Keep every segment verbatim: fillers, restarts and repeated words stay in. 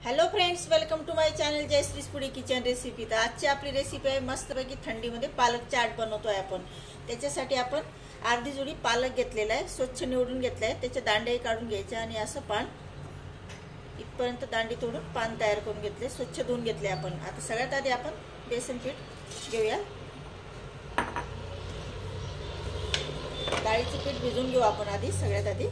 Hello friends, welcome to my channel Jayshree foodie kitchen recipe. तर आजची आपली रेसिपी आहे मस्तपैकी थंडीमध्ये पालक चाट बनवतोय आपण। त्याच्यासाठी आपण अर्धी जुडी पालक घेतलेला आहे, स्वच्छ निवडून घेतला आहे, त्याचे दांडे काढून घ्यायचे आणि असं पान इथपर्यंत दांडी तोडून पान तयार करून घेतले, स्वच्छ धुवून घेतले आपण। आता सगळ्यात आधी आपण बेसन पीठ घेऊया। डाळीचे पीठ भिजवून घेऊ आपण आधी सगळ्यात आधी।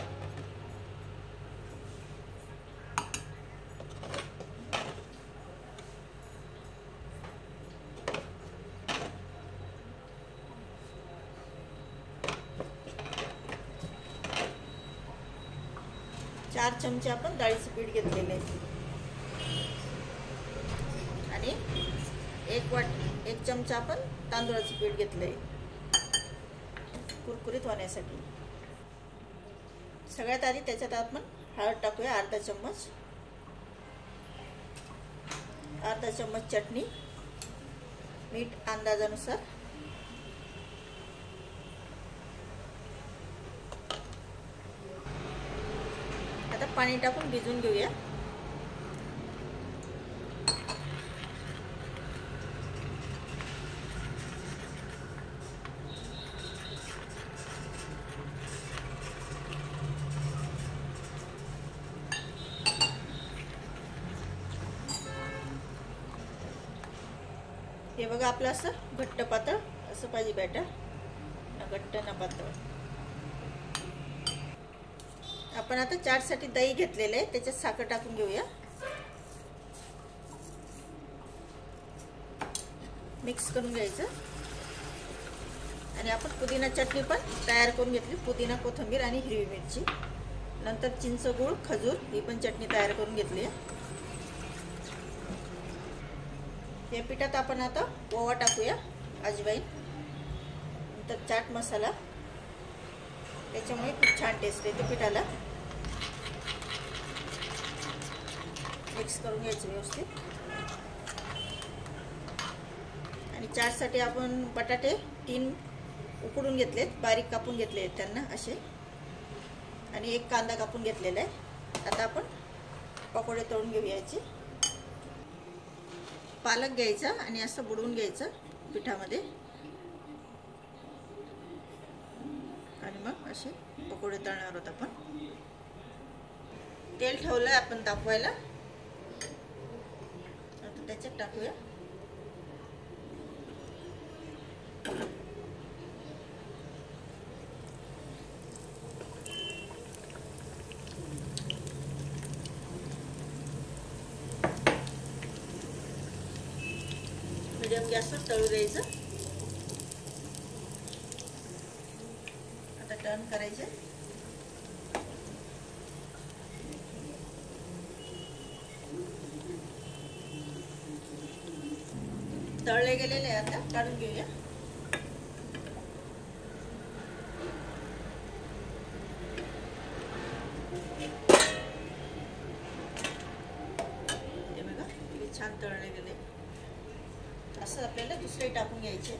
चार चमचे आपण डाळीचे पीठ घेतलेले आहे आणि एक वाट एक चमचा आपण तांदूळाचे पीठ घेतले कुरकुरीत होण्यासाठी। सगळ्यात आधी त्याच्यात आपण हळद टाकूया अर्धा चम्मच, अर्धा चम्मच चटणी, मीठ अंदाजानुसार, आता पाणी टाकून भिजवून घेऊया। हे बघा आपलं असं घट्ट पातळ असं पाहिजे बॅटर, ना घट्ट ना पातळ। आपण आता चाटसाठी दही घेतलेले आहे, त्याच्यात साखर टाकून घेऊया, मिक्स करून घ्यायचं। आणि आपण पुदिना चटणी पण तयार करून घेतली, पुदिना, कोथिंबीर आणि हिरवी मिरची, नंतर चिंच, गूळ, खजूर ही पण चटणी तयार करून घेतली आहे। या पिठात आपण आता ओवा टाकूया, अजवाईन, नंतर चाट मसाला, त्याच्यामुळे खूप छान टेस्ट येते पिठाला। मिक्स करून घ्यायचं व्यवस्थित। आणि चाटसाठी आपण बटाटे तीन उकडून घेतलेत, बारीक कापून घेतले आहेत त्यांना असे, आणि एक कांदा कापून घेतलेला आहे। आता आपण पकोडे तळून घेऊया याचे। पालक घ्यायचा आणि असं बुडवून घ्यायचं पिठामध्ये, आणि मग असे पकोडे तळणार आहोत आपण। तेल ठेवलंय आपण तापवायला, आता त्याच्यात टाकूया। मीडियम गॅसवर तळू द्यायचं। आता टर्न करायचे। तळले गेलेले आता काढून घेऊया। हे बघा किती छान तळले गेले। असं आपल्याला दुसरे टाकून घ्यायचे।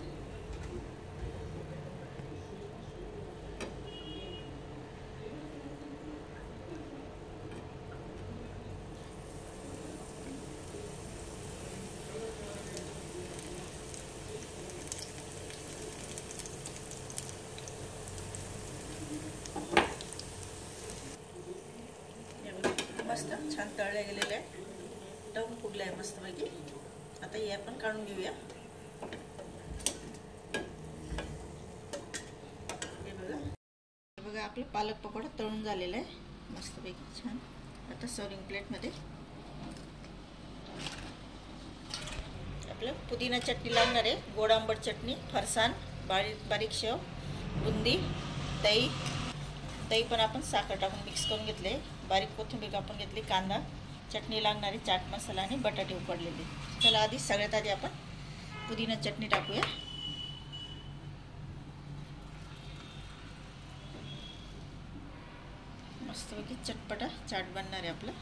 मस्त छान तळले गेलेले आहे, टम फुगले आहे मस्तपैकी। आता हे आपण काढून घेऊया। हे बघा हे बघा आपलं पालक पकोडा तळून झालेला आहे मस्तपैकी छान। आता सर्विंग प्लेटमध्ये आपलं पुदिना चटणी लागणार आहे, गोड आंबट चटणी, फरसाण, बारीक बारीक शेव, बुंदी, दही दही पण आपण साखर टाकून मिक्स करून घेतले, बारीक कोथिंबीर कापून घेतली, कांदा, चटणी लागणारी, चाट मसाला आणि बटाटे उकडलेले। चला आधी सगळ्यात आधी आपण पुदिना चटणी टाकूया। मस्तपैकी चटपटा चाट बनणार आहे आपला।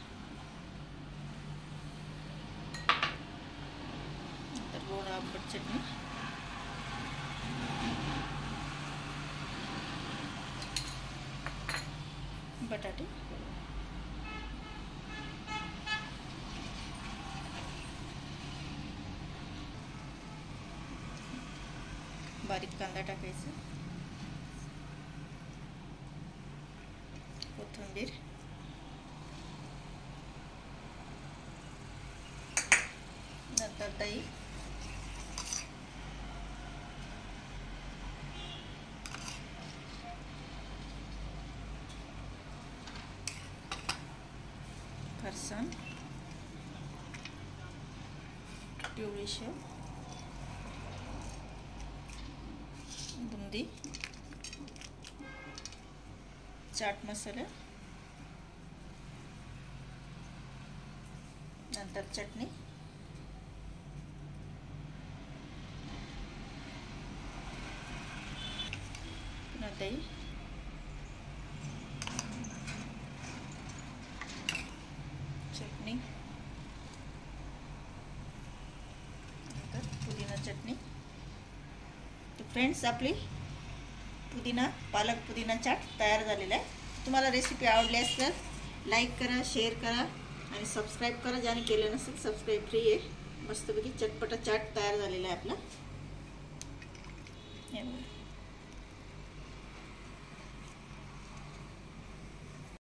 नंतर गोड आंबट चटणी, बटाटे, बारीक कांदा टाकायचा, कोथिंबीर, नंतर दही, फरसाण, पिवळी शेव, बुंदी, चाट मसाला, नंतर चटणी, पुन्हा दही, चटणी, नंतर पुदिना चटणी। तो फ्रेंड्स, आपली पुदिना पालक पुदिना चाट तयार झालेला आहे। तुम्हाला रेसिपी आवडली असेल तर लाईक करा, शेअर करा आणि सबस्क्राईब करा। ज्याने केलं नसेल सबस्क्राईब फ्री आहे। मस्तपैकी चटपटा चाट तयार झालेला आहे आपला।